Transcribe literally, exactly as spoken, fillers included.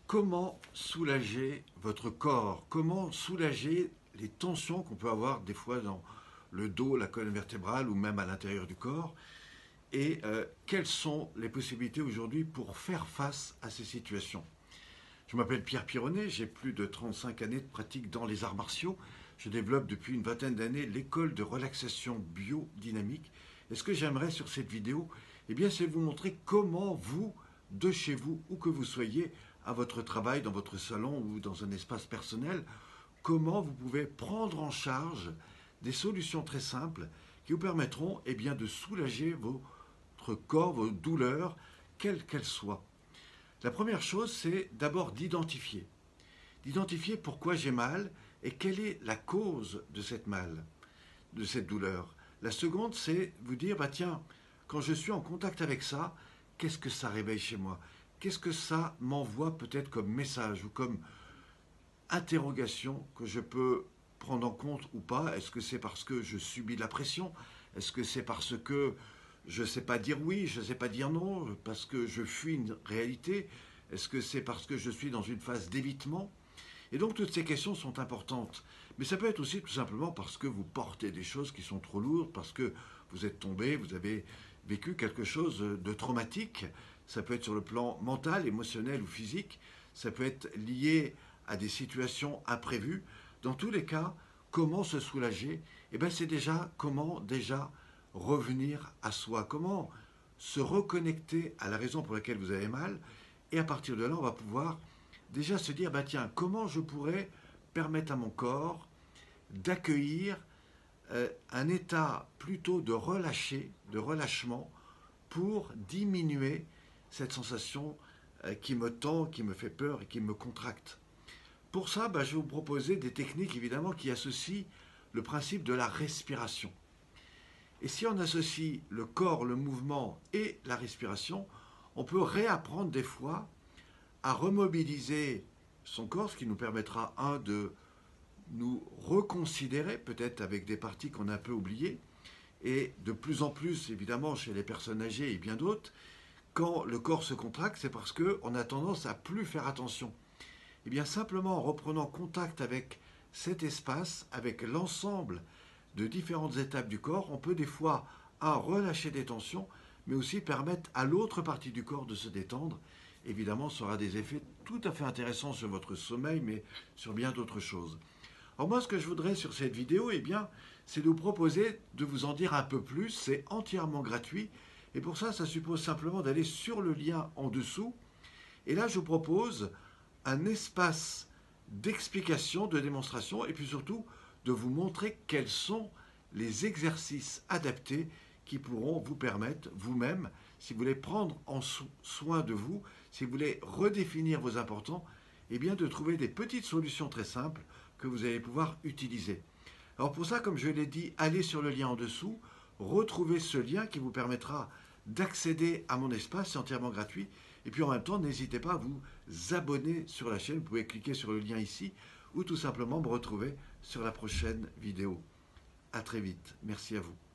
Comment soulager votre corps? Comment soulager les tensions qu'on peut avoir des fois dans le dos, la colonne vertébrale ou même à l'intérieur du corps? Et euh, quelles sont les possibilités aujourd'hui pour faire face à ces situations? Je m'appelle Pierre Pironnet, j'ai plus de trente-cinq années de pratique dans les arts martiaux. Je développe depuis une vingtaine d'années l'école de relaxation biodynamique. Et ce que j'aimerais sur cette vidéo, eh bien, c'est vous montrer comment vous, de chez vous, où que vous soyez, à votre travail, dans votre salon ou dans un espace personnel, comment vous pouvez prendre en charge des solutions très simples qui vous permettront eh bien, de soulager votre corps, vos douleurs, quelles qu'elles soient. La première chose, c'est d'abord d'identifier. D'identifier pourquoi j'ai mal et quelle est la cause de cette mal, de cette douleur. La seconde, c'est vous dire, bah tiens, quand je suis en contact avec ça, qu'est-ce que ça réveille chez moi? Qu'est-ce que ça m'envoie peut-être comme message ou comme interrogation que je peux prendre en compte ou pas? Est-ce que c'est parce que je subis de la pression? Est-ce que c'est parce que je ne sais pas dire oui, je ne sais pas dire non, parce que je fuis une réalité? Est-ce que c'est parce que je suis dans une phase d'évitement? Et donc toutes ces questions sont importantes. Mais ça peut être aussi tout simplement parce que vous portez des choses qui sont trop lourdes, parce que vous êtes tombé, vous avez vécu quelque chose de traumatique. Ça peut être sur le plan mental, émotionnel ou physique. Ça peut être lié à des situations imprévues. Dans tous les cas, comment se soulager? Eh bien, c'est déjà comment déjà revenir à soi. Comment se reconnecter à la raison pour laquelle vous avez mal. Et à partir de là, on va pouvoir déjà se dire, bah tiens, comment je pourrais permettre à mon corps d'accueillir euh, un état plutôt de relâcher, de relâchement, pour diminuer cette sensation euh, qui me tend, qui me fait peur et qui me contracte. Pour ça, bah, je vais vous proposer des techniques évidemment qui associent le principe de la respiration. Et si on associe le corps, le mouvement et la respiration, on peut réapprendre des fois à remobiliser son corps, ce qui nous permettra, un, de nous reconsidérer, peut-être avec des parties qu'on a un peu oubliées, et de plus en plus, évidemment, chez les personnes âgées et bien d'autres, quand le corps se contracte, c'est parce qu'on a tendance à plus faire attention. Et bien simplement en reprenant contact avec cet espace, avec l'ensemble de différentes étapes du corps, on peut des fois, un, relâcher des tensions, mais aussi permettre à l'autre partie du corps de se détendre. Évidemment, ça aura des effets tout à fait intéressants sur votre sommeil, mais sur bien d'autres choses. Alors moi, ce que je voudrais sur cette vidéo, eh bien, c'est de vous proposer de vous en dire un peu plus. C'est entièrement gratuit. Et pour ça, ça suppose simplement d'aller sur le lien en dessous. Et là, je vous propose un espace d'explication, de démonstration, et puis surtout de vous montrer quels sont les exercices adaptés qui pourront vous permettre, vous-même, si vous voulez prendre en so- soin de vous, si vous voulez redéfinir vos importants, eh bien de trouver des petites solutions très simples que vous allez pouvoir utiliser. Alors pour ça, comme je l'ai dit, allez sur le lien en dessous, retrouvez ce lien qui vous permettra d'accéder à mon espace, c'est entièrement gratuit. Et puis en même temps, n'hésitez pas à vous abonner sur la chaîne, vous pouvez cliquer sur le lien ici, ou tout simplement me retrouver sur la prochaine vidéo. À très vite, merci à vous.